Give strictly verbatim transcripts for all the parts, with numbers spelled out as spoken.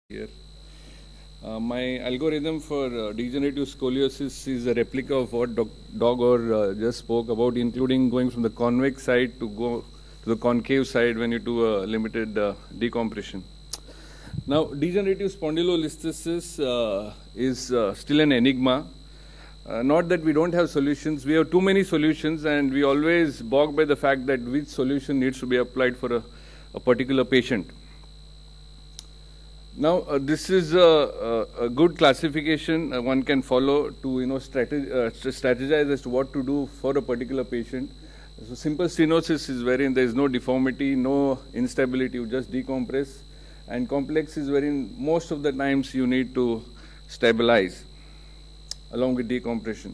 Here. Uh, my algorithm for uh, degenerative scoliosis is a replica of what Doc Dogor uh, just spoke about, including going from the convex side to go to the concave side when you do a limited uh, decompression. Now, degenerative spondylolisthesis uh, is uh, still an enigma. Uh, not that we don't have solutions, we have too many solutions, and we always bog by the fact that which solution needs to be applied for a, a particular patient. Now, uh, this is a, a, a good classification uh, one can follow to you know strateg uh, strategize as to what to do for a particular patient. So, simple stenosis is wherein there is no deformity, no instability, you just decompress, and complex is wherein most of the times you need to stabilize along with decompression.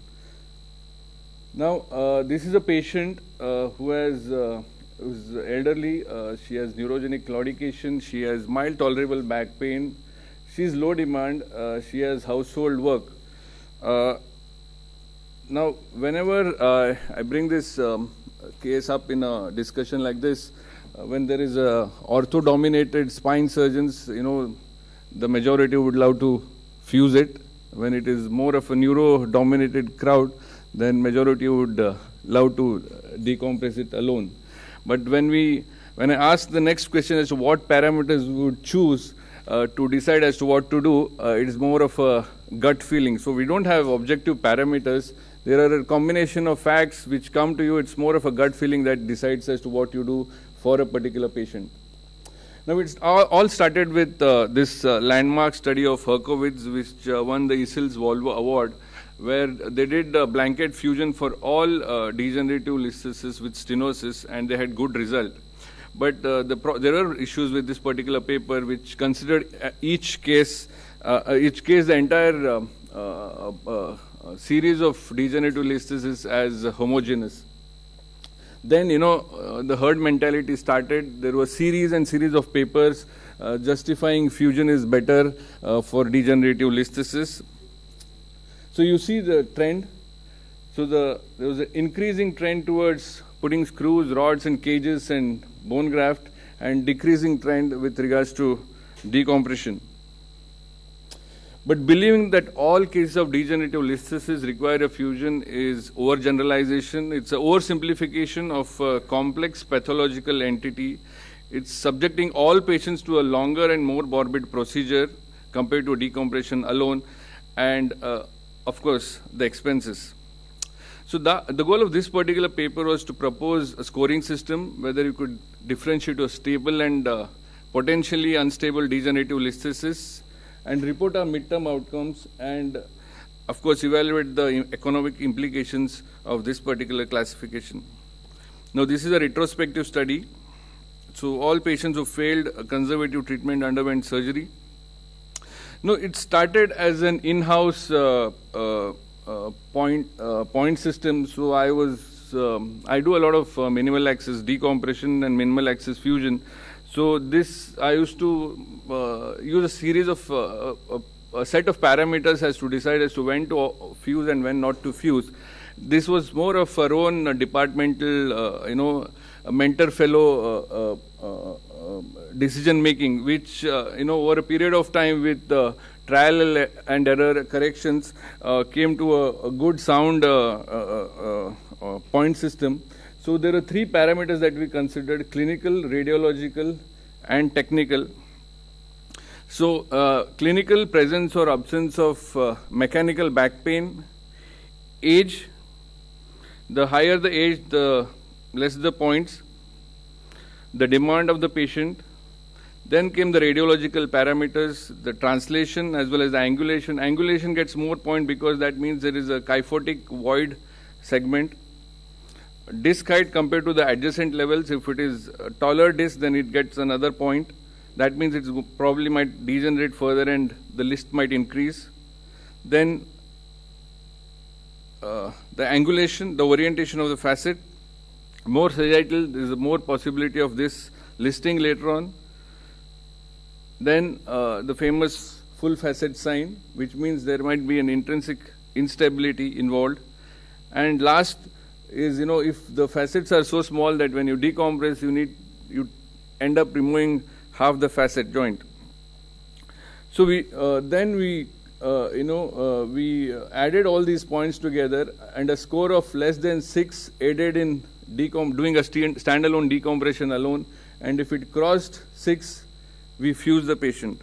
Now, uh, this is a patient uh, who has uh, who's elderly, uh, she has neurogenic claudication, she has mild tolerable back pain, she is low demand, uh, she has household work. Uh, now, whenever uh, I bring this um, case up in a discussion like this, uh, when there is a ortho-dominated spine surgeons, you know, the majority would love to fuse it. When it is more of a neuro-dominated crowd, then majority would uh, love to decompress it alone. But when we, when I ask the next question as to what parameters we would choose uh, to decide as to what to do, uh, it is more of a gut feeling. So we don't have objective parameters. There are a combination of facts which come to you. It's more of a gut feeling that decides as to what you do for a particular patient. Now, it's all, all started with uh, this uh, landmark study of Herkowitz, which uh, won the Isles Volvo Award, where they did a blanket fusion for all uh, degenerative listhesis with stenosis, and they had good result. But uh, the pro there are issues with this particular paper, which considered uh, each case, uh, each case, the entire uh, uh, uh, series of degenerative listhesis as homogeneous. Then, you know, uh, the herd mentality started. There were series and series of papers uh, justifying fusion is better uh, for degenerative listhesis. So you see the trend. So the, there was an increasing trend towards putting screws, rods, and cages and bone graft, and decreasing trend with regards to decompression. But believing that all cases of degenerative listhesis require a fusion is overgeneralization. It's an oversimplification of a complex pathological entity. It's subjecting all patients to a longer and more morbid procedure compared to decompression alone, and uh, of course, the expenses. So the, the goal of this particular paper was to propose a scoring system, whether you could differentiate a stable and uh, potentially unstable degenerative listhesis, and report our midterm outcomes, and of course evaluate the economic implications of this particular classification. Now, this is a retrospective study. So all patients who failed a conservative treatment underwent surgery. No, it started as an in-house uh, uh, uh, point uh, point system. So I was um, I do a lot of uh, minimal axis decompression and minimal axis fusion. So this I used to uh, use a series of uh, a, a set of parameters as to decide as to when to fuse and when not to fuse. This was more of our own uh, departmental, uh, you know, a mentor fellow uh, uh, uh, decision making, which uh, you know over a period of time with uh, trial and error corrections uh, came to a, a good sound uh, uh, uh, uh, point system. So there are three parameters that we considered: clinical, radiological, and technical. So uh, clinical, presence or absence of uh, mechanical back pain, age. The higher the age, the less the points, the demand of the patient. Then came the radiological parameters, the translation as well as the angulation. Angulation gets more point because that means there is a kyphotic void segment. Disc height compared to the adjacent levels. If it is a taller disc, then it gets another point. That means it probably might degenerate further and the list might increase. Then uh, the angulation, the orientation of the facet. More sagittal, there is a more possibility of this listing later on. Then uh, the famous full facet sign, which means there might be an intrinsic instability involved. And last is, you know, if the facets are so small that when you decompress, you need, you end up removing half the facet joint. So we uh, then we uh, you know uh, we added all these points together, and a score of less than six aided in decom doing a stand standalone decompression alone, and if it crossed six, we fused the patient.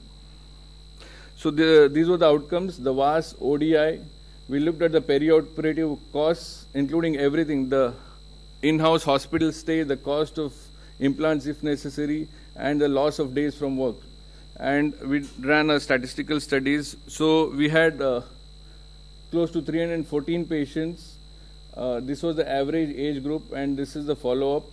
So the, these were the outcomes. The V A S, O D I. We looked at the perioperative costs, including everything: the in-house hospital stay, the cost of implants if necessary, and the loss of days from work. And we ran a statistical studies. So we had uh, close to three hundred fourteen patients. Uh, this was the average age group, and this is the follow-up.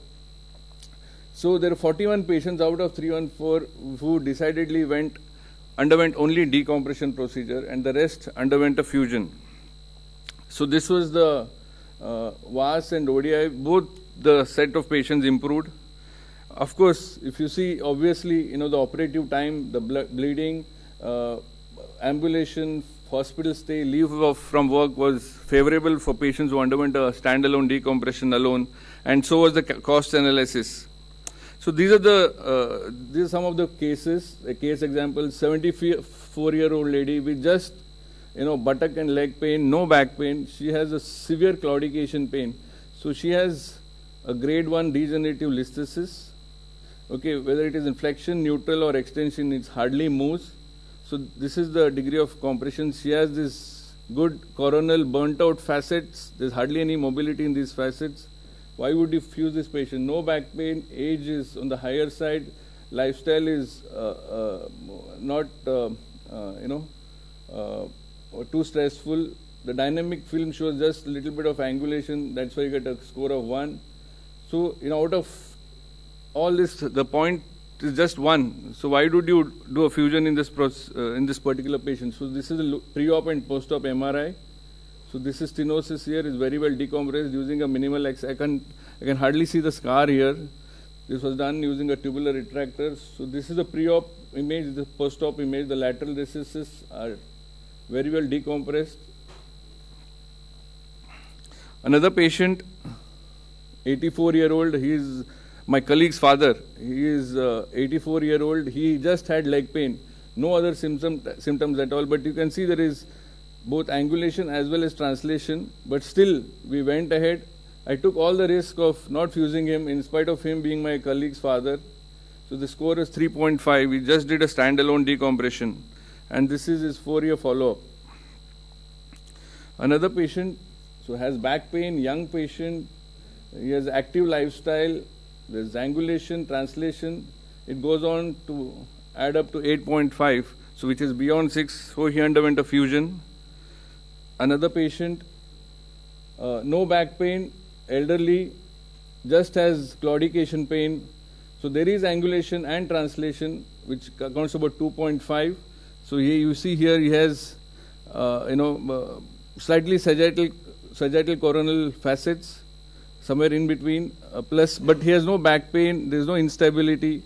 So there are forty-one patients out of three hundred fourteen who decidedly went underwent only decompression procedure, and the rest underwent a fusion. So this was the uh, V A S and O D I. Both the set of patients improved. Of course, if you see, obviously, you know, the operative time, the ble bleeding, uh, ambulation, hospital stay, leave of, from work was favorable for patients who underwent a standalone decompression alone, and so was the cost analysis. So these are the uh, these are some of the cases. A case example: seventy-four-year-old lady with just you know buttock and leg pain, no back pain. She has a severe claudication pain. So she has a grade one degenerative listhesis. Okay, whether it is inflection, neutral, or extension, it hardly moves. So this is the degree of compression. She has this good coronal burnt out facets. There's hardly any mobility in these facets. Why would you fuse this patient? No back pain, age is on the higher side, lifestyle is uh, uh, not, uh, uh, you know, uh, too stressful. The dynamic film shows just a little bit of angulation. That's why you get a score of one. So, you know, out of all this, the point is just one. So why did you do a fusion in this process, uh, in this particular patient? So this is a pre-op and post-op M R I. So this is stenosis here, is very well decompressed using a minimal X. I can, I can hardly see the scar here. This was done using a tubular retractor. So this is a pre-op image, the post-op image. The lateral recesses are very well decompressed. Another patient, eighty-four-year-old, he is my colleague's father. He is uh, eighty-four-year-old. He just had leg pain, no other symptom, symptoms at all. But you can see there is both angulation as well as translation. But still, we went ahead. I took all the risk of not fusing him in spite of him being my colleague's father. So the score is three point five. We just did a standalone decompression. And this is his four-year follow-up. Another patient, so has back pain, young patient. He has active lifestyle. There's angulation, translation. It goes on to add up to eight point five, so which is beyond six. So he underwent a fusion. Another patient, uh, no back pain, elderly, just has claudication pain. So there is angulation and translation, which accounts about two point five. So here you see here he has, uh, you know, uh, slightly sagittal, sagittal coronal facets, somewhere in between, uh, plus, but he has no back pain, there is no instability.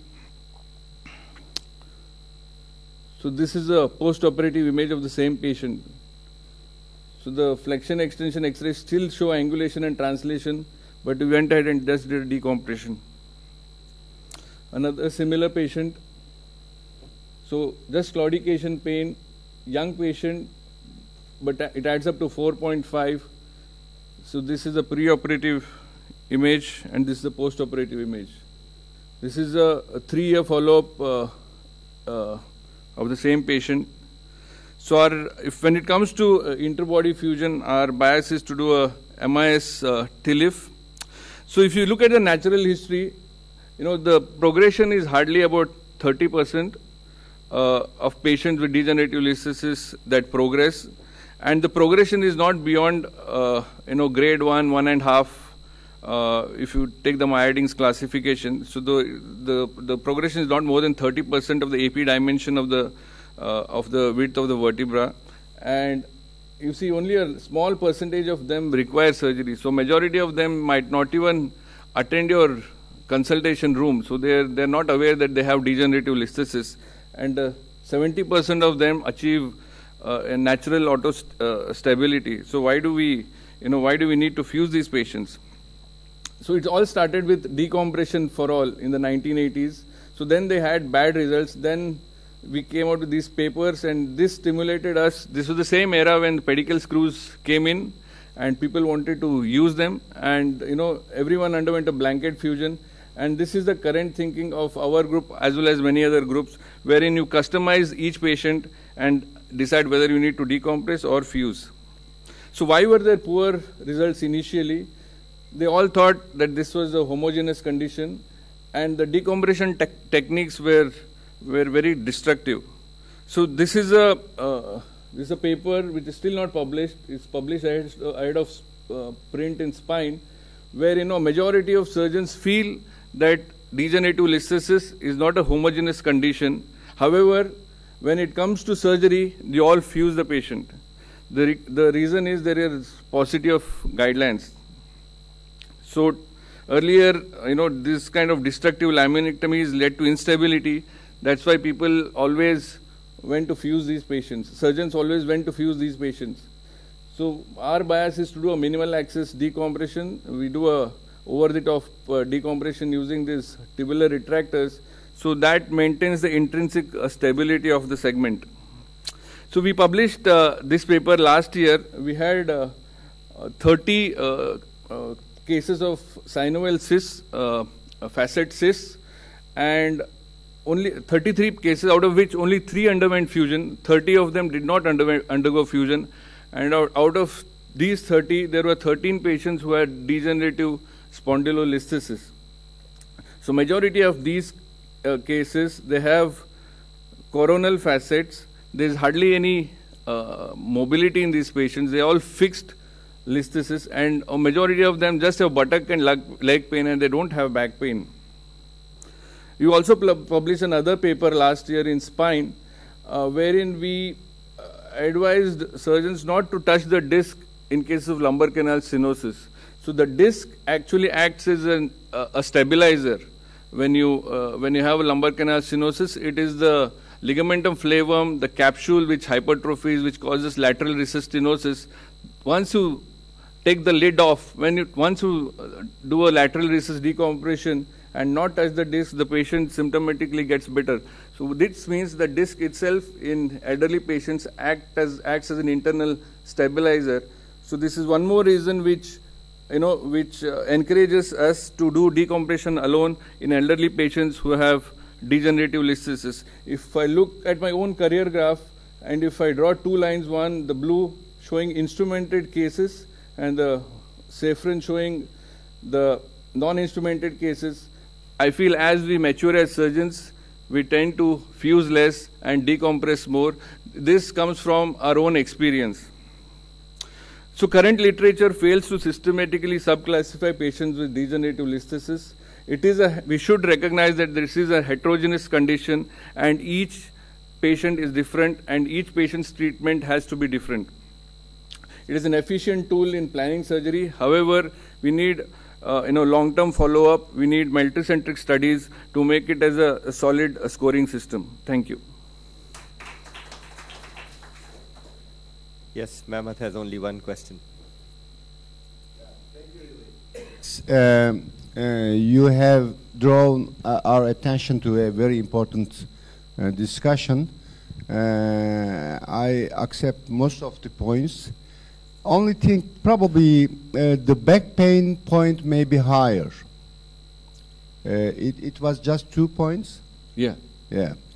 So this is a post-operative image of the same patient. So the flexion extension X-rays still show angulation and translation, but we went ahead and just did a decompression. Another similar patient, so just claudication pain, young patient, but it adds up to four point five. So this is a pre-operative image, and this is the post-operative image. This is a, a three-year follow-up uh, uh, of the same patient. So our, if when it comes to uh, interbody fusion, our bias is to do a M I S uh, T L I F. So if you look at the natural history, you know, the progression is hardly about thirty percent uh, of patients with degenerative listhesis that progress. And the progression is not beyond, uh, you know, grade one, one and a half, Uh, if you take the Myerding's classification. So the, the, the progression is not more than thirty percent of the A P dimension of the, uh, of the width of the vertebra. And you see only a small percentage of them require surgery. So majority of them might not even attend your consultation room. So they're, they're not aware that they have degenerative listhesis. And uh, seventy percent of them achieve uh, a natural auto st uh, stability. So why do we, you know, why do we need to fuse these patients? So it all started with decompression for all in the nineteen eighties. So then they had bad results. Then we came out with these papers, and this stimulated us. This was the same era when pedicle screws came in, and people wanted to use them, and you know everyone underwent a blanket fusion. And this is the current thinking of our group as well as many other groups, wherein you customize each patient and decide whether you need to decompress or fuse. So why were there poor results initially? They all thought that this was a homogeneous condition, and the decompression te techniques were were very destructive. So this is a uh, this is a paper which is still not published. It's published ahead, uh, ahead of uh, print in Spine, where you know majority of surgeons feel that degenerative listhesis is not a homogeneous condition. However, when it comes to surgery, they all fuse the patient. The re the reason is there is paucity of guidelines. So earlier, you know, this kind of destructive laminectomies led to instability. That's why people always went to fuse these patients. Surgeons always went to fuse these patients. So our bias is to do a minimal access decompression. We do a over-the-top uh, decompression using these tubular retractors. So that maintains the intrinsic uh, stability of the segment. So we published uh, this paper last year. We had uh, uh, thirty uh, uh, cases of synovial cysts, uh, facet cysts, and only thirty-three cases, out of which only three underwent fusion. thirty of them did not undergo, undergo fusion. And out, out of these thirty, there were thirteen patients who had degenerative spondylolisthesis. So majority of these uh, cases, they have coronal facets. There is hardly any uh, mobility in these patients. They all fixed listhesis, and a majority of them just have buttock and leg, leg pain, and they don't have back pain. You also published another paper last year in Spine, uh, wherein we uh, advised surgeons not to touch the disc in case of lumbar canal stenosis. So the disc actually acts as an, uh, a stabilizer. When you, uh, when you have a lumbar canal stenosis, it is the ligamentum flavum, the capsule which hypertrophies, which causes lateral recess stenosis. Once you take the lid off, when you, once you do a lateral recess decompression and not touch the disc, the patient symptomatically gets better. So this means the disc itself in elderly patients act as, acts as an internal stabilizer. So this is one more reason which you know, which uh, encourages us to do decompression alone in elderly patients who have degenerative listhesis. If I look at my own career graph, and if I draw two lines, one, the blue showing instrumented cases, and the saffron showing the non-instrumented cases, I feel as we mature as surgeons, we tend to fuse less and decompress more. This comes from our own experience. So current literature fails to systematically subclassify patients with degenerative listhesis. It is a, we should recognize that this is a heterogeneous condition, and each patient is different, and each patient's treatment has to be different. It is an efficient tool in planning surgery. However, we need uh, you know, long-term follow-up. We need multicentric studies to make it as a, a solid a scoring system. Thank you. Yes, Mehmet has only one question. Um, uh, you have drawn uh, our attention to a very important uh, discussion. Uh, I accept most of the points. Only thing, probably uh, the back pain point may be higher. Uh, it, it was just two points? Yeah. Yeah.